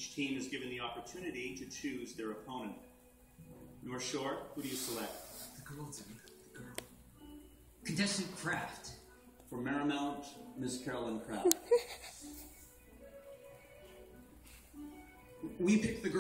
Each team is given the opportunity to choose their opponent. North Shore, who do you select? The girl, Tim. The girl. Contestant Kraft. For Marymount, Miss Carolyn Kraft. We pick the girl.